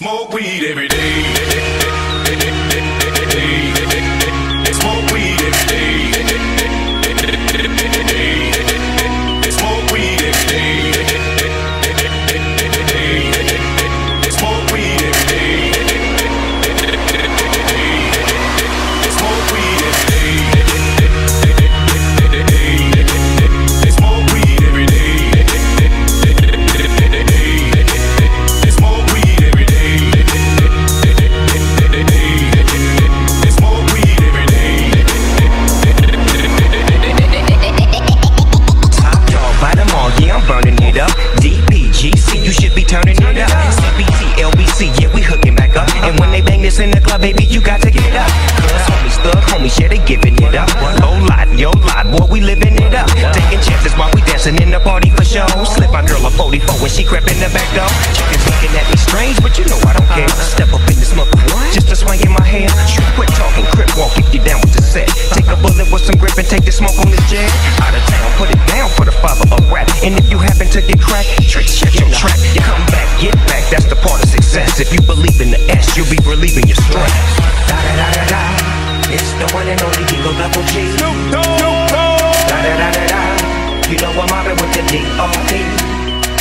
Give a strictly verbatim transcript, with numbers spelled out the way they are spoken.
Smoke weed every day. Smoke weed every day. Smoke weed every day. Smoke weed every day. Smoke weed every day. Smoke weed every day. Smoke weed every day. Smoke weed every day. Top dog, bite them all, yeah, I'm burning it up. D P G C, you should be turning it up. C B T, L B C, yeah, we hooking back up. And when they bang this in the club, baby, you got to get up. Cause homies, thug homies, yeah, they giving it up. Oh lot, yo lot, boy, we living it up. Taking chances while we dancing in the party for show. Slip my girl a forty-four when she crept in the back door. Chickens looking at me strange, but you know I don't care. Step up in this mother, just a swing in my hair. Shoot, quit talking, crip walk if you down with the set. Take a bullet with some grip and take the smoke on this jet. Out of town, put it down for the father of rap. And if you happen to get cracked, tricks, check your track. You come back, get back, that's the part of success. If you believe in the S, you'll be relieving your stress. Da da da da da, it's the one and only Eagle Double G. Snoop Dogg. Da da da da da, you know I'm mobbing with the D R E.